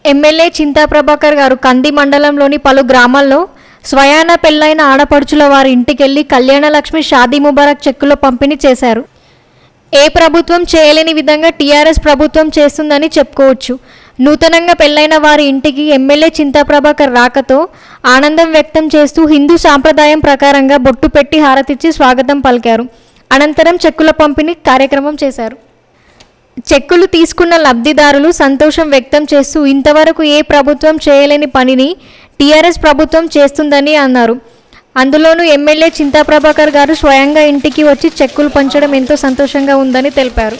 MLA Chinta Prabhakar గారు కంది మండలంలోని పలు గ్రామాల్లో స్వయాన పెళ్లైన ఆడపడుచుల వారి ఇంటికెళ్లి కళ్యాణలక్ష్మి షాదీ ముబారక్ చెక్కుల పంపిణీ చేశారు. ఏ ప్రభుత్వం చేయలేని విధంగా టీఆర్ఎస్ ప్రభుత్వం చేస్తుందని చెప్పుకోవచ్చు. నూతనంగా పెళ్లైన వారి ఇంటికి ఎమ్మెల్యే చింతా ప్రభాకర్ రాకతో ఆనందం వ్యక్తం చేస్తూ హిందూ సాంప్రదాయం ప్రకారంగా బొట్టు పెట్టి హారతిచ్చి స్వాగతం పలికారు. అనంతరం చెక్కుల పంపిణీ కార్యక్రమం చేశారు. చెక్కులు తీసుకున్న లబ్ధిదారులు సంతోషం వ్యక్తం చేస్తూ ఇంతవరకు ఏ ప్రభుత్వం చేయలేని పనిని టీఆర్ఎస్ ప్రభుత్వం చేస్తుందని అన్నారు. అందులోనూ ఎమ్మెల్యే చింతా ప్రభాకర్ గారు స్వయంగా ఇంటికి వచ్చి చెక్కులు పంచడం ఎంతో సంతోషంగా ఉందని తెలిపారు.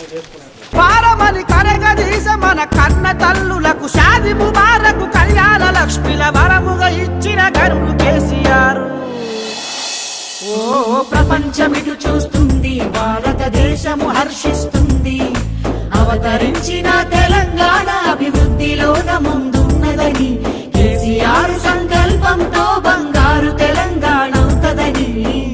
ప్రపంచమిటు చూస్తుంది, భారతదేశము హర్షిస్తుంది. అవతరించిన తెలంగాణ అభివృద్ధిలోన ముందున్నదని, కేసీఆర్ సంకల్పంతో బంగారు తెలంగాణ అవుతదని.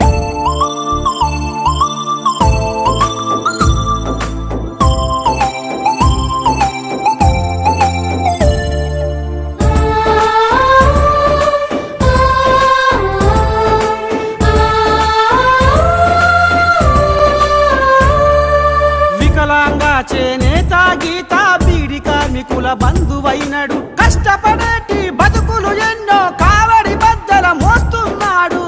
చేనేత గీత బీడి కార్మికుల బంధువైనడు, కష్టపడేటి బతుకులు ఎన్నో కావడి బద్దల మోస్తున్నాడు.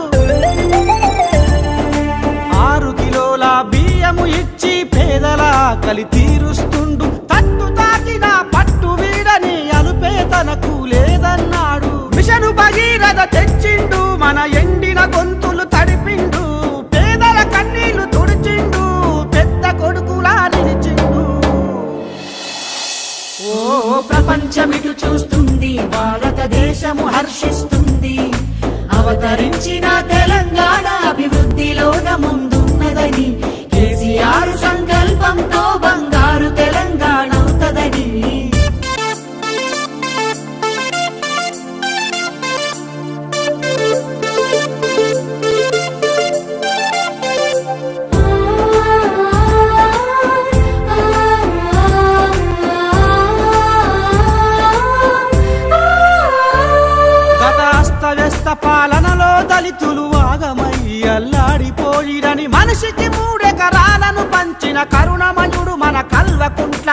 6 కిలోల బియ్యము ఇచ్చి పేదల ఆకలి తీరుస్తుండు. తట్టు తాకిన పట్టు వీడని అలుపే తనకు లేదన్నాడు. మిషను భగీరథ తెచ్చిండు, మన ఎండిన గొంతులు తడిపిండు. పేదల కన్నీళ్లు తుడిచిండు, పెద్ద కొడుకులా నిలిచిండు. ప్రపంచమిటు చూస్తుంది, భారతదేశము హర్షిస్తుంది. అవతరించిన తెలంగాణ అభివృద్ధిలోన ముందున్నదని, కేసీఆర్ సంకల్పంతో బంగారు తెలంగాణ అవుతదని. పాలనలో దళితులు ఆగమై అల్లాడిపోయిరని, మనిషికి 3 ఎకరాలను పంచిన కరుణమయుడు మన కల్వకుంట్ల.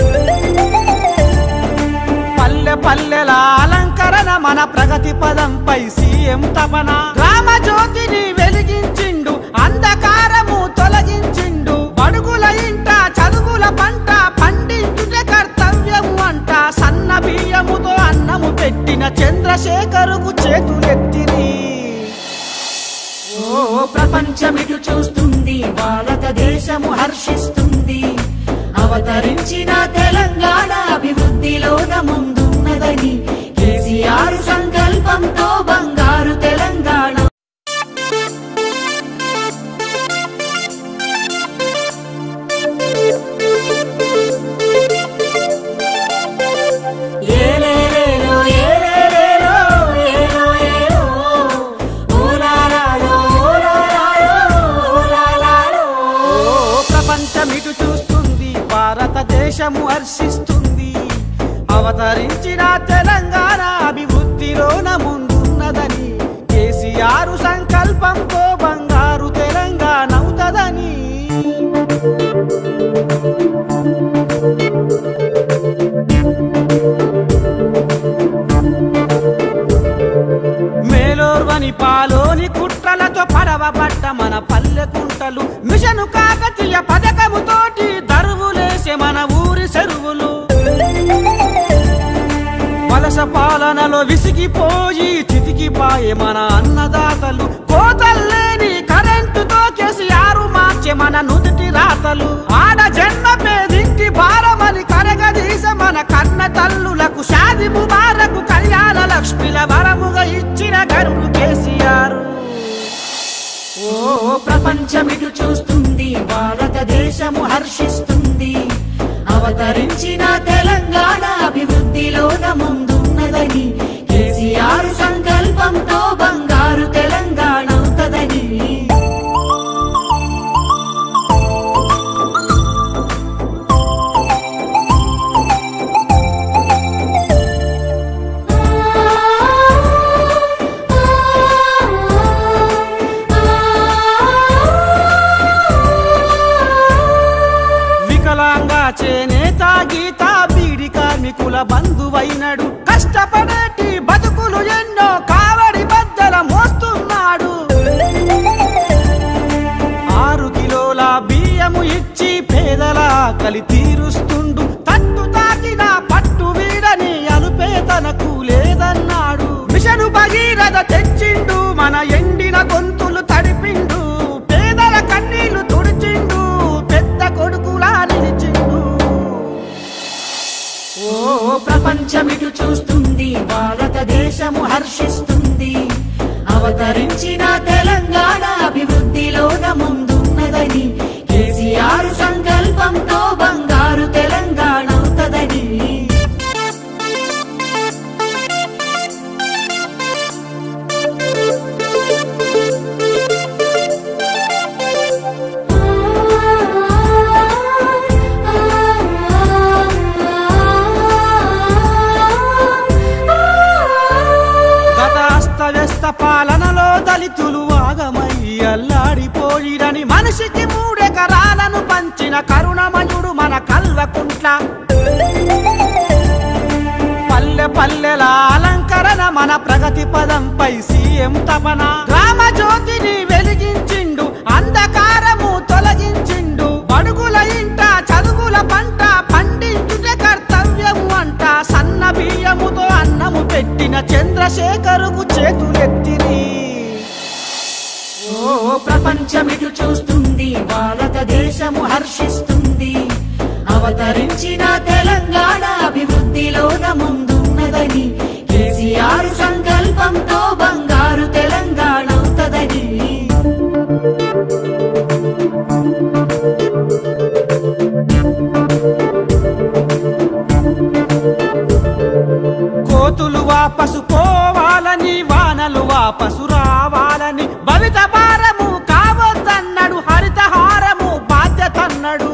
పల్లె పల్లెల అలంకరణ మన ప్రగతి పదంపై సీఎం తపన. గ్రామ జ్యోతిని వెలిగించిండు, అంధకారము తొలగించిండు. బడుగుల ఇంట చదువుల పంట పండించుటే కర్తవ్యము అంట. సన్న బియ్యముతో అన్నము పెట్టిన చంద్రశేఖరుకు చేతులెత్తిరి. ప్రపంచమిటు చూస్తుంది, భారతదేశము హర్షిస్తుంది. అవతరించిన తెలంగాణ అభివృద్ధిలోన ముందున్నదని, కేసీఆర్ సంకల్పంతో బంగారు తెలంగాణ. ప్రపంచమిటు చూస్తుంది, భారతదేశము హర్షిస్తుంది. అవతరించిన తెలంగాణ అభివృద్ధిలోన ముందున్నదని, కేసీఆర్ సంకల్పంతో బంగారు తెలంగాణ అవుతదని. మేలోర్వని పాలోని కుట్రలతో పడవబడ్డ మన పల్లె కుంటలు, మిషను కాకతీయ పథకముతోటి దరువులేసే మన ఊరి చెరువులు. వలస పాలనలో విసిగిపోయి చితికిపాయే మన అన్నదాతలు. కోతల్లేని కరెంటుతో కేసీఆర్ మార్చే మన నుదుటి రాతలు. ఆడ జన్మ పేదింటి భారమని కరగదీసే మన కన్న తల్లులకు షాదీ ముబారక్ కళ్యాణ లక్ష్మిల వరముగా ఇచ్చిన గరుడు కేసీఆర్. ప్రపంచమిటు చూస్తుంది, భారతదేశము హర్షిస్తుంది. అవతరించిన తెలంగాణ అభివృద్ధిలోన ముందున్నదని, కేసీఆర్ సంకల్పంతో బంగారు తెలంగాణ అవుతదని. బంధువైనడు కష్టపడేటి బతుకులు ఎన్నో కావడి బద్దల మోస్తున్నాడు 6 కిలోల బియ్యము ఇచ్చి పేదల ఆకలి తీరుస్తుండు తట్టు తాకిన పట్టు వీడని అలుపే తనకు లేదన్నాడు మిషను భగీరథ తెచ్చిండు మన ఎండిన గొంతులు తడిపిండు పేదల కన్నీళ్లు తుడిచిండు పెద్ద కొడుకులా నిలిచిండు ఓ ప్రపంచమిటు చూస్తుంది భారతదేశము హర్షిస్తుంది అవతరించిన తెలంగాణ అభివృద్ధిలోన ముందున్నదని కేసీఆర్ సంకల్పంతో బంగారు తెలంగాణ అవుతదని పాలనలో దళితులు ఆగమై అల్లాడిపోయిరని మనిషికి 3 ఎకరాలను పంచిన కరుణమయుడు మన కల్వకుంట్ల పల్లె పల్లెల అలంకరణ మన ప్రగతి పదంపై సీఎం తపన గ్రామ జ్యోతిని వెలిగించిండు అంధకారము తొలగించిండు బడుగుల ఇంట చదువుల పంట పండించుటే కర్తవ్యము అంట సన్న బియ్యముతో అన్నము పెట్టిన చంద్రశేఖరుకు చేతులెత్తిని ఓ ప్రపంచమిటు చూస్తుంది భారతదేశము హర్షిస్తుంది అవతరించిన తెలంగాణ అభివృద్ధిలోన ముందున్నదని కేసీఆర్ సంకల్పంతో బంగారు తెలంగాణ అవుతదని కోతులు వాపసు పోవాలని వానలు వాపసు రావాలని భవిత భారము కావద్దన్నాడు హరితహారము బాధ్యతన్నాడు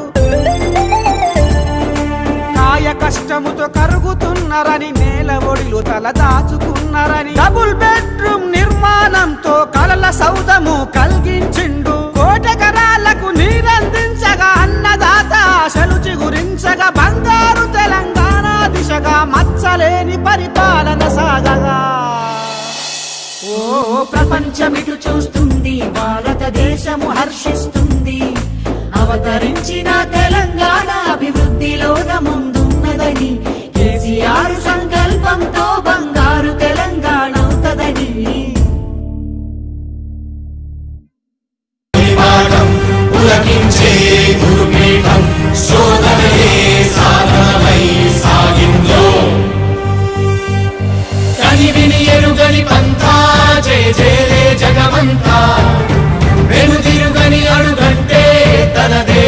కాయ కష్టముతో కరుగుతున్నారని నేల ఒడిలో తల దాచుకున్నారని డబుల్ బెడ్రూమ్ నిర్మాణంతో కలల సౌదము కలిగించిండు 1 ఎకరాలకు నీరందించగా అన్నదాత ఆశలు చిగురించగా బంగారు తెలంగాణ దిశగా మచ్చలేని పరిపాలన సాగగా ఓ ప్రపంచమిటు చూస్తుంది భారతదేశము హర్షిస్తుంది అవతరించిన తెలంగాణ అభివృద్ధిలోన ముందున్నదని కేసీఆర్ సంకల్పంతో బంగారు తెలంగాణ అవుతదని పులకించే గురుపీఠం శోధనయే సాధనమై సాగిందో కని విని ఎరుగని పంథా జయ జయలే జగమంతా వెనుదిరుగని అడుగంటే తనదే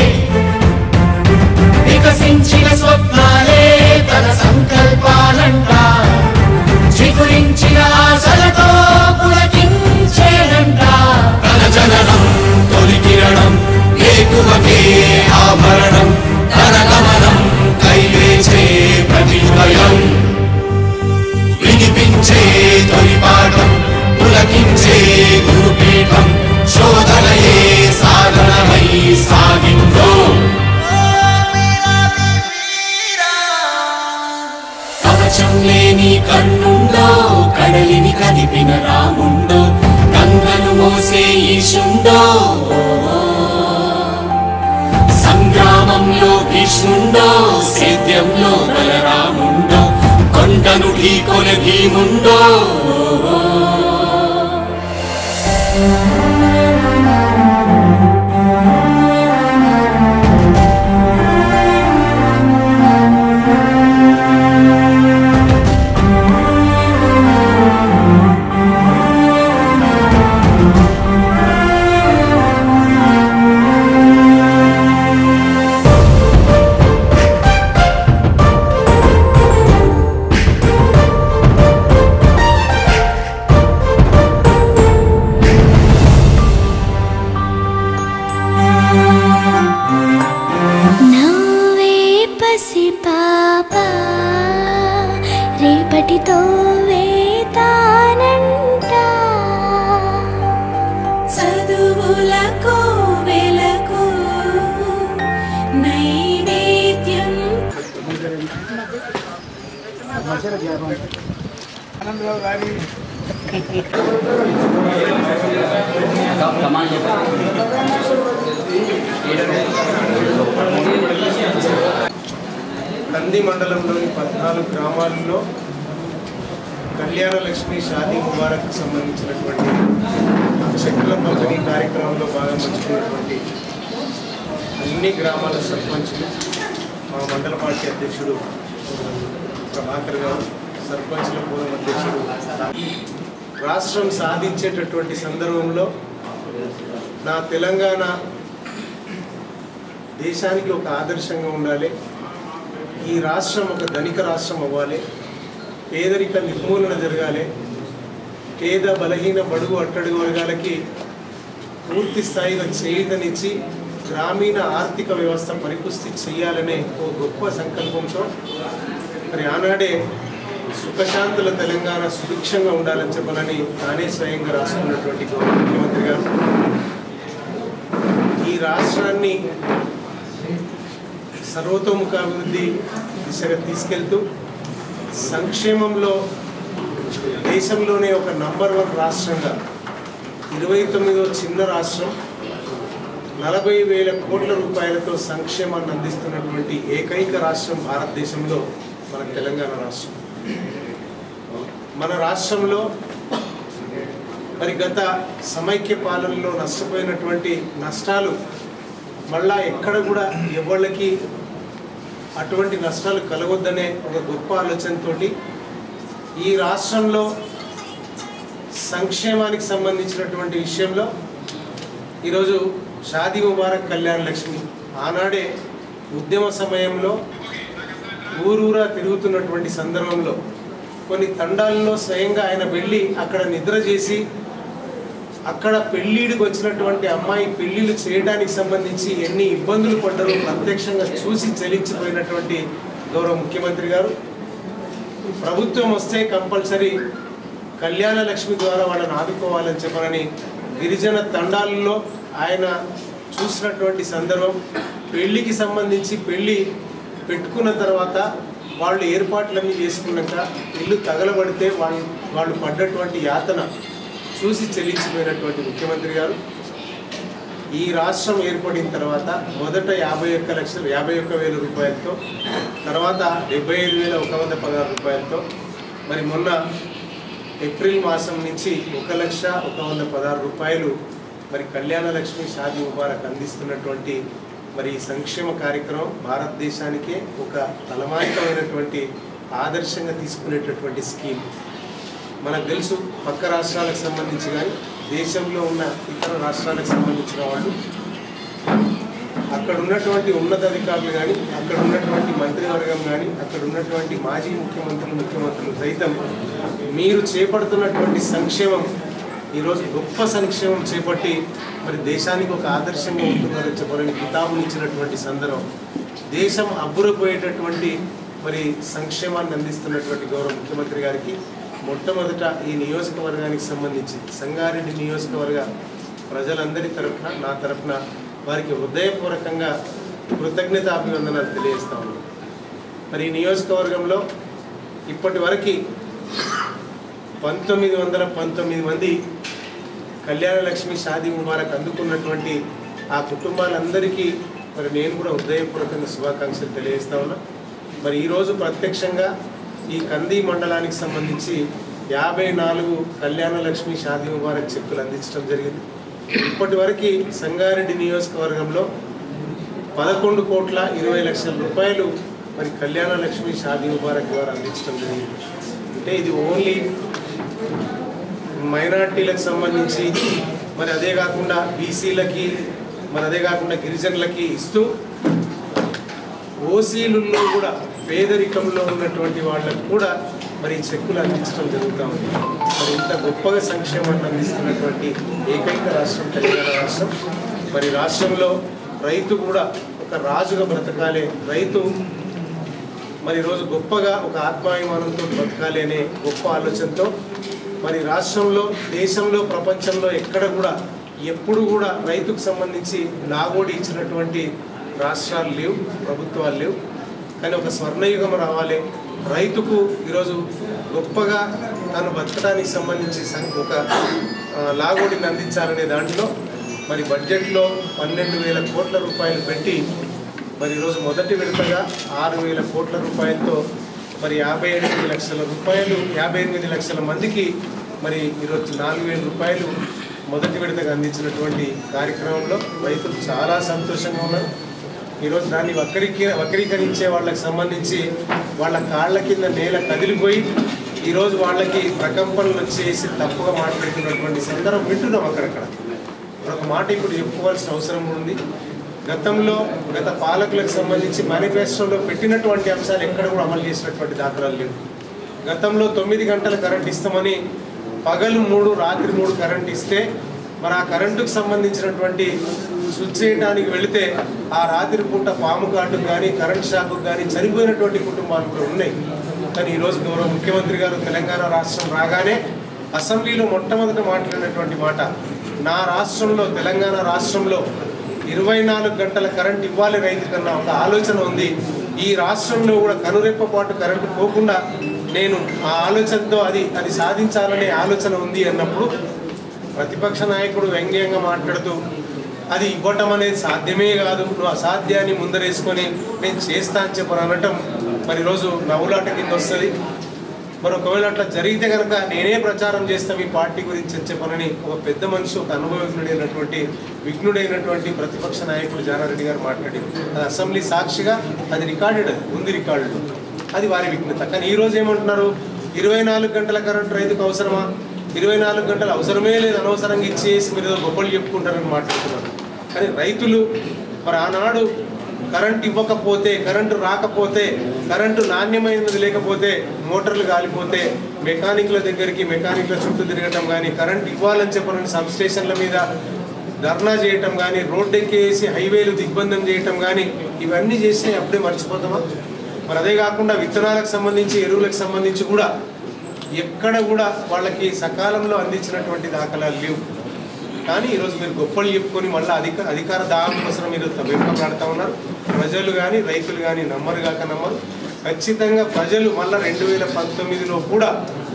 వికసించిన స్వప్నాలే తన సంకల్పాలంట చిగురించిన ఆశలతో పులకించేనంట తన జననం తొలి కిరణం ఏకువకే ఆభరణం తన గమనం కైవేచే ప్రతిభయం వినిపించే తొలి పాఠం పులకించే గురుపీఠం శోధనయే సాధనమై సాగిందో కవచం లేని కన్నుండో కడలిని కదిపిన రాముండో గంగను మోసే ఈశుండో సంగ్రామంలో భీష్ముండో సేద్యంలో బలరాముండో కొండను ఢీకొనే భీముండో రేపటితో వేతానంట చదువులకు వెలకు నైవేద్యం కానీ కంది మండలంలోని 14 గ్రామాల్లో కళ్యాణ లక్ష్మి షాదీ ముబారక్ సంబంధించినటువంటి చెక్కుల పంపిణీ కార్యక్రమంలో భాగం పంచుకున్నటువంటి అన్ని గ్రామాల సర్పంచులు, మా మండల పార్టీ అధ్యక్షుడు ప్రభాకర్ గారు, సర్పంచుల పూర్వ అధ్యక్షుడు, రాష్ట్రం సాధించేటటువంటి సందర్భంలో నా తెలంగాణ దేశానికి ఒక ఆదర్శంగా ఉండాలి, ఈ రాష్ట్రం ఒక ధనిక రాష్ట్రం అవ్వాలి, పేదరిక నిర్మూలన జరగాలి, పేద బలహీన బడుగు అట్టడుగు వర్గాలకి పూర్తి స్థాయిగా చేయూతనిచ్చి గ్రామీణ ఆర్థిక వ్యవస్థ పరిపుష్టి చేయాలనే ఓ గొప్ప సంకల్పంతో మరి ఆనాడే సుఖశాంతుల తెలంగాణ సుభిక్షంగా ఉండాలని చెప్పనని తానే స్వయంగా రాసుకున్నటువంటి ముఖ్యమంత్రి గారు ఈ రాష్ట్రాన్ని సర్వతోముఖాభివృద్ధి దిశగా తీసుకెళ్తూ సంక్షేమంలో దేశంలోనే ఒక నంబర్ 1 రాష్ట్రంగా 29వ చిన్న రాష్ట్రం 40,000 కోట్ల రూపాయలతో సంక్షేమాన్ని అందిస్తున్నటువంటి ఏకైక రాష్ట్రం భారతదేశంలో మన తెలంగాణ రాష్ట్రం. మన రాష్ట్రంలో మరి గత సమైక్య పాలనలో నష్టపోయినటువంటి నష్టాలు మళ్ళా ఎక్కడ కూడా ఎవళ్ళకి అటువంటి నష్టాలు కలగొద్దనే ఒక గొప్ప ఆలోచనతో ఈ రాష్ట్రంలో సంక్షేమానికి సంబంధించినటువంటి విషయంలో ఈరోజు షాదీ ముబారక్ కళ్యాణ లక్ష్మి ఆనాడే ఉద్యమ సమయంలో ఊరూరా తిరుగుతున్నటువంటి సందర్భంలో కొన్ని తండాల్లో స్వయంగా ఆయన వెళ్ళి అక్కడ నిద్ర చేసి అక్కడ పెళ్ళిడికి వచ్చినటువంటి అమ్మాయి పెళ్ళిళ్ళు చేయడానికి సంబంధించి ఎన్ని ఇబ్బందులు పడ్డారో ప్రత్యక్షంగా చూసి చలించిపోయినటువంటి గౌరవ ముఖ్యమంత్రి గారు ప్రభుత్వం వస్తే కంపల్సరీ కళ్యాణ లక్ష్మి ద్వారా వాళ్ళని ఆదుకోవాలని చెప్పనని గిరిజన తండాలలో ఆయన చూసినటువంటి సందర్భం పెళ్ళికి సంబంధించి పెళ్ళి పెట్టుకున్న తర్వాత వాళ్ళు ఏర్పాట్లన్నీ చేసుకున్నాక ఇల్లు తగలబడితే వాళ్ళు పడ్డటువంటి యాతన చూసి చెల్లించిపోయినటువంటి ముఖ్యమంత్రి గారు ఈ రాష్ట్రం ఏర్పడిన తర్వాత మొదట 51,000 రూపాయలతో, తర్వాత 75,116 రూపాయలతో, మరి మొన్న ఏప్రిల్ మాసం నుంచి 1,01,16 రూపాయలు మరి కళ్యాణ లక్ష్మి షాదీ ముబారక్ అందిస్తున్నటువంటి మరి ఈ సంక్షేమ కార్యక్రమం భారతదేశానికే ఒక తలమానికమైనటువంటి ఆదర్శంగా తీసుకునేటటువంటి స్కీమ్. మనకు తెలుసు పక్క రాష్ట్రాలకు సంబంధించి కానీ దేశంలో ఉన్న ఇతర రాష్ట్రాలకు సంబంధించిన వాళ్ళు అక్కడ ఉన్నటువంటి ఉన్నతాధికారులు కానీ అక్కడ ఉన్నటువంటి మంత్రివర్గం కానీ అక్కడ ఉన్నటువంటి మాజీ ముఖ్యమంత్రులు సైతం మీరు చేపడుతున్నటువంటి సంక్షేమం ఈరోజు గొప్ప సంక్షేమం చేపట్టి మరి దేశానికి ఒక ఆదర్శంగా ఉంటుందని చెప్పాలని కితాబులు ఇచ్చినటువంటి సందర్భం దేశం అబ్బురపోయేటటువంటి మరి సంక్షేమాన్ని అందిస్తున్నటువంటి గౌరవ ముఖ్యమంత్రి గారికి మొట్టమొదట ఈ నియోజకవర్గానికి సంబంధించి సంగారెడ్డి నియోజకవర్గ ప్రజలందరి తరఫున నా తరఫున వారికి హృదయపూర్వకంగా కృతజ్ఞతాభివందనాలు తెలియజేస్తా ఉన్నాను. మరి ఈ నియోజకవర్గంలో ఇప్పటి వరకు 1919 మంది కళ్యాణ లక్ష్మి షాదీ ముబారక్ అందుకున్నటువంటి ఆ కుటుంబాలందరికీ మరి నేను కూడా హృదయపూర్వకంగా శుభాకాంక్షలు తెలియజేస్తా ఉన్నా. మరి ఈరోజు ప్రత్యక్షంగా ఈ కంది మండలానికి సంబంధించి 54 కళ్యాణ లక్ష్మి షాదీ ముబారక్ చెక్కులు అందించడం జరిగింది. ఇప్పటి వరకు సంగారెడ్డి నియోజకవర్గంలో 11,20,00,000 రూపాయలు మరి కళ్యాణ లక్ష్మి షాదీ ముబారక్ ద్వారా అందించడం జరిగింది. అంటే ఇది ఓన్లీ మైనార్టీలకు సంబంధించి మరి అదే కాకుండా బీసీలకి మరి అదే కాకుండా గిరిజనులకి ఇస్తూ ఓసీలలో కూడా పేదరికంలో ఉన్నటువంటి వాళ్ళకు కూడా మరి చెక్కులు అందించడం జరుగుతూ ఉంది. మరి ఇంత గొప్పగా సంక్షేమాన్ని అందిస్తున్నటువంటి ఏకైక రాష్ట్రం తెలంగాణ రాష్ట్రం. మరి రాష్ట్రంలో రైతు కూడా ఒక రాజుగా బ్రతకాలి, రైతు మరి ఈరోజు గొప్పగా ఒక ఆత్మాభిమానంతో బ్రతకాలి అనే గొప్ప ఆలోచనతో మరి రాష్ట్రంలో దేశంలో ప్రపంచంలో ఎక్కడ కూడా ఎప్పుడు కూడా రైతుకు సంబంధించి నాగోడి ఇచ్చినటువంటి రాష్ట్రాలు లేవు, ప్రభుత్వాలు లేవు. కానీ ఒక స్వర్ణయుగం రావాలి, రైతుకు ఈరోజు గొప్పగా తను బతకడానికి సంబంధించి ఒక లాగోడిని అందించాలనే దాంట్లో మరి బడ్జెట్లో 12,000 కోట్ల రూపాయలు పెట్టి మరి ఈరోజు మొదటి విడతగా 6,000 కోట్ల రూపాయలతో మరి 58 లక్షల రూపాయలు 58 లక్షల మందికి మరి ఈరోజు 4,000 రూపాయలు మొదటి విడతగా అందించినటువంటి కార్యక్రమంలో రైతులు చాలా సంతోషంగా ఉన్నారు. ఈరోజు దాన్ని వక్రీకరించే వాళ్ళకి సంబంధించి వాళ్ళ కాళ్ళ కింద నేల కదిలిపోయి ఈరోజు వాళ్ళకి ప్రకంపనలు వచ్చేసి తప్పుగా మాట్లాడుతున్నటువంటి సందర్భం వింటున్నాం. అక్కడక్కడ ఒక మాట ఇప్పుడు చెప్పుకోవాల్సిన అవసరం ఉంది. గత పాలకులకు సంబంధించి మేనిఫెస్టోలో పెట్టినటువంటి అంశాలు ఎక్కడ కూడా అమలు చేసినటువంటి దాఖలాలు లేవు. గతంలో 9 గంటల కరెంట్ ఇస్తామని పగలు 3 రాత్రి 3 కరెంట్ ఇస్తే మరి ఆ కరెంటుకు సంబంధించినటువంటి స్విచ్ చేయడానికి వెళితే ఆ రాత్రి పూట పాము కాటుకు కానీ కరెంట్ షాకుకు కానీ చనిపోయినటువంటి కుటుంబాలు కూడా ఉన్నాయి. కానీ ఈరోజు గౌరవ ముఖ్యమంత్రి గారు తెలంగాణ రాష్ట్రం రాగానే అసెంబ్లీలో మొట్టమొదట మాట్లాడినటువంటి మాట, నా రాష్ట్రంలో తెలంగాణ రాష్ట్రంలో 24 గంటల కరెంట్ ఇవ్వాలి రైతుకన్నా ఒక ఆలోచన ఉంది. ఈ రాష్ట్రంలో కూడా కనురెప్ప పాటు కరెంటు పోకుండా నేను ఆ ఆలోచనతో అది సాధించాలనే ఆలోచన ఉంది అన్నప్పుడు ప్రతిపక్ష నాయకుడు వ్యంగ్యంగా మాట్లాడుతూ అది ఇవ్వటం అనేది సాధ్యమే కాదు, నువ్వు అసాధ్యాన్ని ముందరేసుకొని నేను చేస్తా అని చెప్పని అనటం మరి ఈరోజు నవ్వులాట కింద వస్తుంది. మరి ఒకవేళ అట్లా జరిగితే కనుక నేనే ప్రచారం చేస్తా మీ పార్టీ గురించి అని చెప్పనని ఒక పెద్ద మనిషి, ఒక విఘ్నుడైనటువంటి ప్రతిపక్ష నాయకుడు జానారెడ్డి గారు మాట్లాడి అది అసెంబ్లీ సాక్షిగా అది రికార్డెడ్, అది ఉంది రికార్డు, అది వారి విఘ్నత. కానీ ఈరోజు ఏమంటున్నారు, 24 గంటల కరెంట్ రైతుకు అవసరమా, 24 గంటలు అవసరమే లేదు, అనవసరంగా ఇచ్చేసి మీరు గొప్పలు చెప్పుకుంటారని మాట్లాడుతున్నారు. కానీ రైతులు మరి ఆనాడు కరెంట్ ఇవ్వకపోతే, కరెంటు రాకపోతే, కరెంటు నాణ్యమైనది లేకపోతే, మోటార్లు కాలిపోతే మెకానిక్ల చుట్టూ తిరగటం కానీ, కరెంట్ ఇవ్వాలని చెప్పని సబ్ స్టేషన్ల మీద ధర్నా చేయటం కానీ, రోడ్డు ఎక్కేసి హైవేలు దిగ్బంధం చేయటం కానీ ఇవన్నీ చేసి అప్పుడే మర్చిపోతామా? మరి అదే కాకుండా విత్తనాలకు సంబంధించి, ఎరువులకు సంబంధించి కూడా ఎక్కడ కూడా వాళ్ళకి సకాలంలో అందించినటువంటి దాఖలాలు లేవు. కానీ ఈరోజు మీరు గొప్పలు చెప్పుకొని మళ్ళీ అధికార దాహం కోసం మీరు వెంపలాడుతూ ఉన్నారు. ప్రజలు కానీ రైతులు కానీ నమ్మరు. ఖచ్చితంగా ప్రజలు మళ్ళీ 2019లో కూడా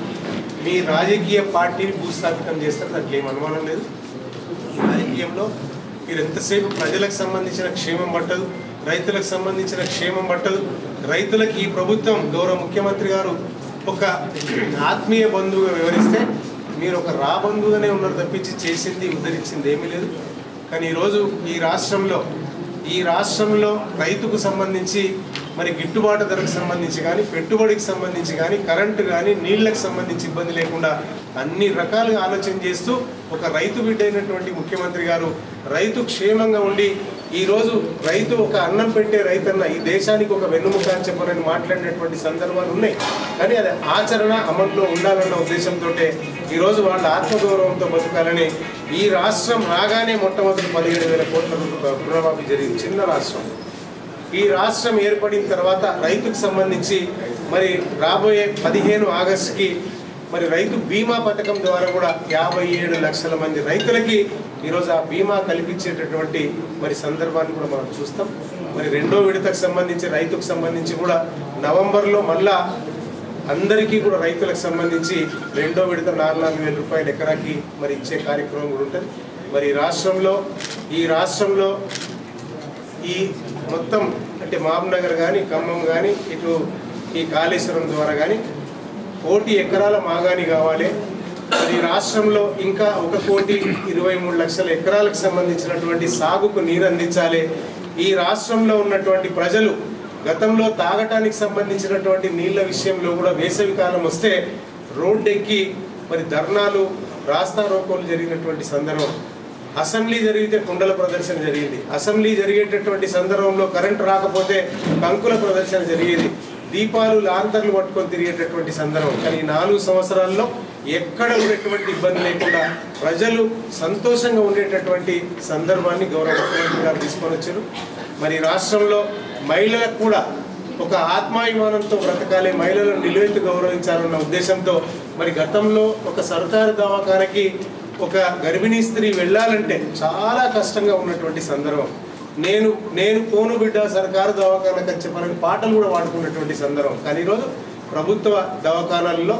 మీ రాజకీయ పార్టీని భూస్థాపితం చేస్తారు, దాంట్లో ఏం అనుమానం లేదు. రాజకీయంలో మీరు ఎంతసేపు ప్రజలకు సంబంధించిన క్షేమం పట్టదు, రైతులకు సంబంధించిన క్షేమం పట్టదు. రైతులకు ఈ ప్రభుత్వం గౌరవ ముఖ్యమంత్రి గారు ఒక ఆత్మీయ బంధువుగా వివరిస్తే మీరు ఒక రాబంధువుగానే ఉన్నారు తప్పించి చేసింది ఉద్ధరించింది ఏమీ లేదు. కానీ ఈరోజు ఈ రాష్ట్రంలో రైతుకు సంబంధించి మరి గిట్టుబాటు ధరకు సంబంధించి కానీ, పెట్టుబడికి సంబంధించి కానీ, కరెంటు కానీ, నీళ్లకు సంబంధించి ఇబ్బంది లేకుండా అన్ని రకాలుగా ఆలోచన చేస్తూ ఒక రైతు బిడ్డ అయినటువంటి ముఖ్యమంత్రి గారు రైతు క్షేమంగా ఉండి ఈరోజు రైతు ఒక అన్నం పెట్టే రైతన్న ఈ దేశానికి ఒక వెన్నుముక అని చెప్పనని మాట్లాడినటువంటి సందర్భాలు ఉన్నాయి. కానీ అది ఆచరణ అమల్లో ఉండాలన్న ఉద్దేశంతో ఈరోజు వాళ్ళ ఆత్మగౌరవంతో బతకాలని ఈ రాష్ట్రం రాగానే మొట్టమొదటి 17,000 కోట్ల రూపాయల రుణమాఫీ జరిగింది. చిన్న రాష్ట్రం. ఈ రాష్ట్రం ఏర్పడిన తర్వాత రైతుకు సంబంధించి మరి రాబోయే 15 ఆగస్టుకి మరి రైతు బీమా పథకం ద్వారా కూడా 57 లక్షల మంది రైతులకి ఈరోజు ఆ బీమా కల్పించేటటువంటి మరి సందర్భాన్ని కూడా మనం చూస్తాం. మరి రెండో విడతకు సంబంధించి రైతుకు సంబంధించి కూడా నవంబర్లో మళ్ళా అందరికీ కూడా రైతులకు సంబంధించి రెండో విడత 4,000 రూపాయలు ఎకరాకి మరి ఇచ్చే కార్యక్రమం కూడా ఉంటుంది. మరి ఈ రాష్ట్రంలో ఈ మొత్తం అంటే మహబూబ్నగర్ కానీ, ఖమ్మం కానీ, ఇటు ఈ కాళేశ్వరం ద్వారా కానీ 1 కోటి ఎకరాల మాగాని కావాలి. మరి రాష్ట్రంలో ఇంకా 1,23,00,000 ఎకరాలకు సంబంధించినటువంటి సాగుకు నీరు అందించాలి. ఈ రాష్ట్రంలో ఉన్నటువంటి ప్రజలు గతంలో తాగటానికి సంబంధించినటువంటి నీళ్ల విషయంలో కూడా వేసవి కాలం వస్తే రోడ్డెక్కి మరి ధర్నాలు, రాస్తా రోకోలు జరిగినటువంటి సందర్భం. అసెంబ్లీ జరిగితే కుండల ప్రదర్శన జరిగింది. అసెంబ్లీ జరిగేటటువంటి సందర్భంలో కరెంటు రాకపోతే కంకుల ప్రదర్శన జరిగేది. దీపాలు, లాంతర్లు పట్టుకొని తిరిగేటటువంటి సందర్భం. కానీ 4 సంవత్సరాల్లో ఎక్కడ ఉండేటువంటి ఇబ్బంది లేకుండా ప్రజలు సంతోషంగా ఉండేటటువంటి సందర్భాన్ని గౌరవ ముఖ్యమంత్రి గారు తీసుకొని వచ్చారు. మరి రాష్ట్రంలో మహిళలకు కూడా ఒక ఆత్మాభిమానంతో బ్రతకాలి, మహిళలను నిలువెత్తు గౌరవించాలన్న ఉద్దేశంతో మరి గతంలో ఒక సర్కారు దవాఖానకి ఒక గర్భిణీ స్త్రీ వెళ్ళాలంటే చాలా కష్టంగా ఉన్నటువంటి సందర్భం. నేను పోను బిడ్డ సర్కారు దవాఖానకు అని చెప్పని పాటలు కూడా వాడుకున్నటువంటి సందర్భం. కానీ ఈరోజు ప్రభుత్వ దవాఖానాల్లో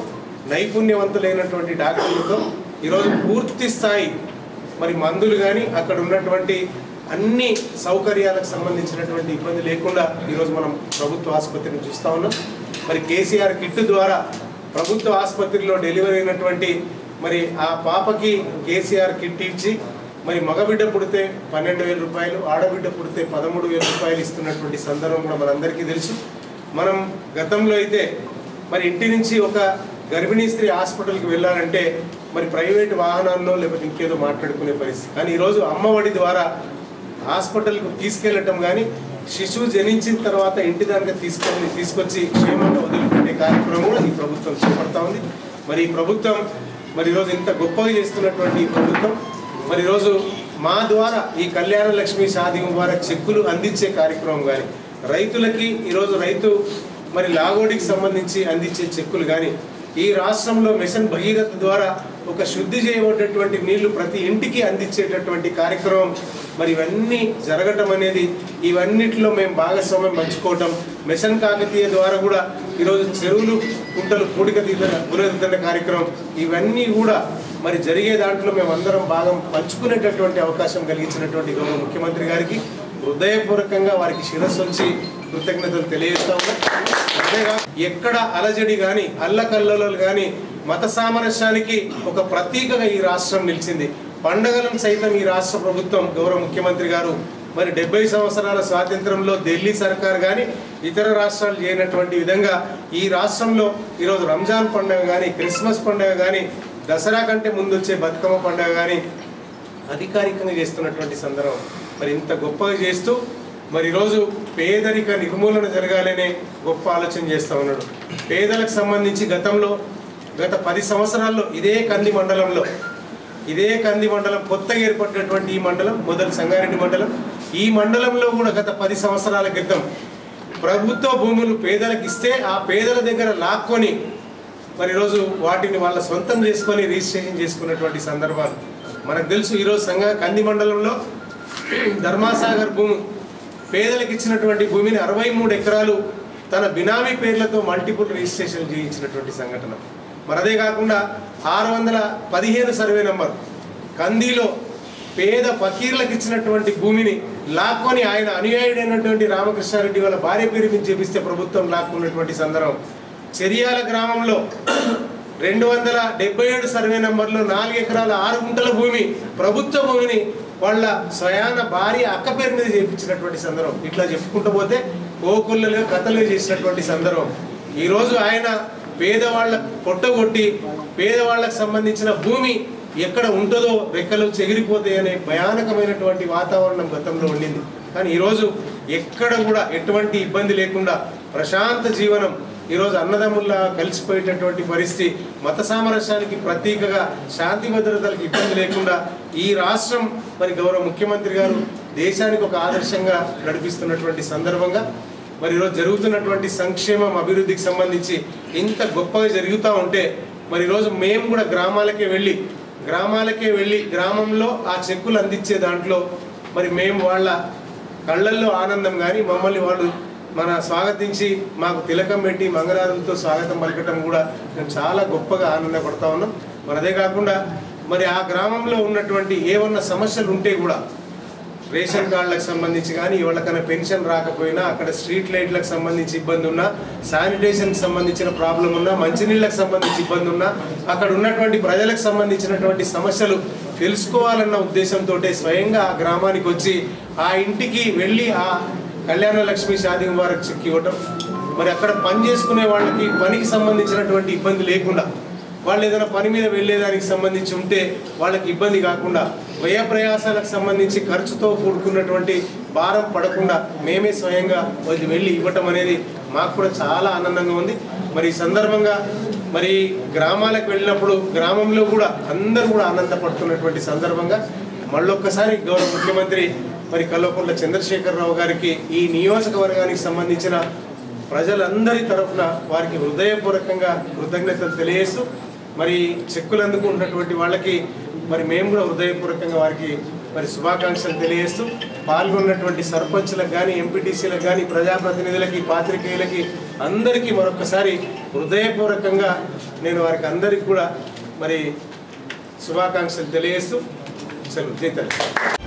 నైపుణ్యవంతులైనటువంటి డాక్టర్లతో ఈరోజు పూర్తి స్థాయి మరి మందులు కానీ అక్కడ ఉన్నటువంటి అన్ని సౌకర్యాలకు సంబంధించినటువంటి ఇబ్బంది లేకుండా ఈరోజు మనం ప్రభుత్వ ఆసుపత్రిని చూస్తూ ఉన్నాం. మరి కేసీఆర్ కిట్ ద్వారా ప్రభుత్వ ఆసుపత్రిలో డెలివరీ అయినటువంటి మరి ఆ పాపకి కేసీఆర్ కిట్ ఇచ్చి మరి మగబిడ్డ పుడితే 12,000 రూపాయలు, ఆడబిడ్డ పుడితే 13,000 రూపాయలు ఇస్తున్నటువంటి సందర్భం కూడా మనందరికీ తెలుసు. మనం గతంలో అయితే మరి ఇంటి నుంచి ఒక గర్భిణీ స్త్రీ హాస్పిటల్కి వెళ్ళాలంటే మరి ప్రైవేట్ వాహనాల్లో లేకపోతే ఇంకేదో మాట్లాడుకునే పరిస్థితి. కానీ ఈరోజు అమ్మఒడి ద్వారా హాస్పిటల్కు తీసుకెళ్ళటం కానీ శిశువు జనించిన తర్వాత ఇంటి దానికి తీసుకొచ్చి క్షేమంగా వదిలిపెట్టే కార్యక్రమం కూడా ఈ ప్రభుత్వం చేపడతా ఉంది. మరి ఈ ప్రభుత్వం మరి ఈరోజు ఇంత గొప్పగా చేస్తున్నటువంటి ఈ ప్రభుత్వం మరి ఈరోజు మా ద్వారా ఈ కళ్యాణ లక్ష్మి షాదీ ముబారక్ చెక్కులు అందించే కార్యక్రమం కానీ, రైతులకి ఈరోజు రైతు మరి లాగోడికి సంబంధించి అందించే చెక్కులు కానీ, ఈ రాష్ట్రంలో మిషన్ భగీరథ ద్వారా ఒక శుద్ధి చేయబడ్డటువంటి నీళ్లు ప్రతి ఇంటికి అందించేటటువంటి కార్యక్రమం మరి ఇవన్నీ జరగటం అనేది, ఇవన్నిటిలో మేము భాగస్వామ్యం పంచుకోవటం, మిషన్ కాకతీయ ద్వారా కూడా ఈరోజు చెరువులు కుంటలు పునరుద్ధరణ కార్యక్రమం ఇవన్నీ కూడా మరి జరిగే దాంట్లో మేమందరం భాగం పంచుకునేటటువంటి అవకాశం కలిగించినటువంటి గౌరవ ముఖ్యమంత్రి గారికి హృదయపూర్వకంగా వారికి శిరస్సు వచ్చి కృతజ్ఞతలు తెలియజేస్తా ఉన్నాం. అంతేగా ఎక్కడ అలజడి కానీ అల్లకల్లోలు కానీ మత సామరస్యానికి ఒక ప్రతీకగా ఈ రాష్ట్రం నిలిచింది. పండగలను సైతం ఈ రాష్ట్ర ప్రభుత్వం గౌరవ ముఖ్యమంత్రి గారు మరి 70 సంవత్సరాల స్వాతంత్రంలో ఢిల్లీ సర్కార్ కానీ ఇతర రాష్ట్రాలు చేయనటువంటి విధంగా ఈ రాష్ట్రంలో ఈరోజు రంజాన్ పండుగ కానీ, క్రిస్మస్ పండుగ కానీ, దసరా కంటే ముందు వచ్చే బతుకమ్మ పండుగ కానీ అధికారికంగా చేస్తున్నటువంటి సందర్భం. మరి ఇంత గొప్పగా చేస్తూ మరి ఈరోజు పేదరిక నిర్మూలన జరగాలనే గొప్ప ఆలోచన చేస్తూ ఉన్నాడు. పేదలకు సంబంధించి గత 10 సంవత్సరాల్లో ఇదే కంది మండలం కొత్తగా ఏర్పడినటువంటి ఈ మండలం మొదలు సంగారెడ్డి మండలం, ఈ మండలంలో కూడా గత 10 సంవత్సరాల క్రితం ప్రభుత్వ భూములు పేదలకు ఇస్తే ఆ పేదల దగ్గర లాక్కొని మరి ఈరోజు వాటిని వాళ్ళ సొంతం చేసుకొని రిజిస్ట్రేషన్ చేసుకున్నటువంటి సందర్భాలు మనకు తెలుసు. ఈరోజు కంది మండలంలో ధర్మాసాగర్ భూమి పేదలకు ఇచ్చినటువంటి భూమిని 63 ఎకరాలు తన బినామీ పేర్లతో మల్టిపుల్ రిజిస్ట్రేషన్ చేయించినటువంటి సంఘటన. మరి అదే కాకుండా 615 సర్వే నంబర్ కందిలో పేద ఫకీర్లకు ఇచ్చినటువంటి భూమిని లాక్కొని ఆయన అనుయాయుడైనటువంటి రామకృష్ణారెడ్డి వాళ్ళ భార్య పేరు మీద చేపిస్తే ప్రభుత్వం లాక్కున్నటువంటి సందర్భం. చెరియాల గ్రామంలో 277 సర్వే నంబర్లో 4 ఎకరాల 6 గుంటల భూమి ప్రభుత్వ భూమిని వాళ్ళ స్వయాన భార్య అక్క పేరు మీద చేయించినటువంటి సందర్భం. ఇట్లా చెప్పుకుంటూ పోతే కోకొల్లలుగా కథలు చేసినటువంటి సందర్భం. ఈరోజు ఆయన పేదవాళ్ళ పొట్టగొట్టి పేదవాళ్ళకు సంబంధించిన భూమి ఎక్కడ ఉంటుందో రెక్కలు చెగిరిపోతాయనే భయానకమైనటువంటి వాతావరణం గతంలో ఉండింది. కానీ ఈరోజు ఎక్కడ కూడా ఎటువంటి ఇబ్బంది లేకుండా ప్రశాంత జీవనం, ఈరోజు అన్నదమ్ముల్లా కలిసిపోయేటటువంటి పరిస్థితి, మత సామరస్యానికి ప్రతీకగా శాంతి భద్రతలకు ఇబ్బంది లేకుండా ఈ రాష్ట్రం మరి గౌరవ ముఖ్యమంత్రి గారు దేశానికి ఒక ఆదర్శంగా నడిపిస్తున్నటువంటి సందర్భంగా మరి ఈరోజు జరుగుతున్నటువంటి సంక్షేమం అభివృద్ధికి సంబంధించి ఇంత గొప్పగా జరుగుతూ ఉంటే మరి ఈరోజు మేము కూడా గ్రామాలకే వెళ్ళి గ్రామంలో ఆ చెక్కులు అందించే దాంట్లో మరి మేము వాళ్ళ కళ్ళల్లో ఆనందం కానీ మమ్మల్ని వాళ్ళు స్వాగతించి మాకు తిలకం పెట్టి మంగళారంతో స్వాగతం పలకటం కూడా మేము చాలా గొప్పగా ఆనందపడతా ఉన్నాం. మరి అదే కాకుండా మరి ఆ గ్రామంలో ఉన్నటువంటి ఏమన్నా సమస్యలు ఉంటే కూడా రేషన్ కార్డులకు సంబంధించి కానీ ఎవరికైనా పెన్షన్ రాకపోయినా, అక్కడ స్ట్రీట్ లైట్లకు సంబంధించి ఇబ్బంది ఉన్నా, శానిటేషన్కి సంబంధించిన ప్రాబ్లం ఉన్నా, మంచినీళ్ళకి సంబంధించి ఇబ్బంది ఉన్నా, అక్కడ ఉన్నటువంటి ప్రజలకు సంబంధించినటువంటి సమస్యలు తెలుసుకోవాలన్న ఉద్దేశంతో స్వయంగా ఆ గ్రామానికి వచ్చి ఆ ఇంటికి వెళ్ళి ఆ కళ్యాణ లక్ష్మి షాదీ ముబారక్ చెక్ ఇవ్వటం, మరి అక్కడ పని చేసుకునే వాళ్ళకి పనికి సంబంధించినటువంటి ఇబ్బంది లేకుండా, వాళ్ళు ఏదైనా పని మీద వెళ్ళేదానికి సంబంధించి ఉంటే వాళ్ళకి ఇబ్బంది కాకుండా, వ్యయ ప్రయాసాలకు సంబంధించి ఖర్చుతో కూడుకున్నటువంటి భారం పడకుండా మేమే స్వయంగా వెళ్ళి ఇవ్వటం అనేది మాకు కూడా చాలా ఆనందంగా ఉంది. మరి ఈ సందర్భంగా మరి గ్రామాలకు వెళ్ళినప్పుడు గ్రామంలో కూడా అందరూ కూడా ఆనందపడుతున్నటువంటి సందర్భంగా మళ్ళొక్కసారి గౌరవ ముఖ్యమంత్రి మరి కల్వకుంట్ల చంద్రశేఖరరావు గారికి ఈ నియోజకవర్గానికి సంబంధించిన ప్రజలందరి తరఫున వారికి హృదయపూర్వకంగా కృతజ్ఞతలు తెలియజేస్తూ మరి చెక్కులు అందుకుంటున్నటువంటి వాళ్ళకి మరి మేము కూడా హృదయపూర్వకంగా వారికి మరి శుభాకాంక్షలు తెలియజేస్తూ పాల్గొన్నటువంటి సర్పంచ్లకు కానీ, ఎంపీటీసీలకు కానీ, ప్రజాప్రతినిధులకి, పాత్రికేయులకి అందరికీ మరొకసారి హృదయపూర్వకంగా నేను వారికి అందరికీ కూడా మరి శుభాకాంక్షలు తెలియజేస్తూ సెలవు.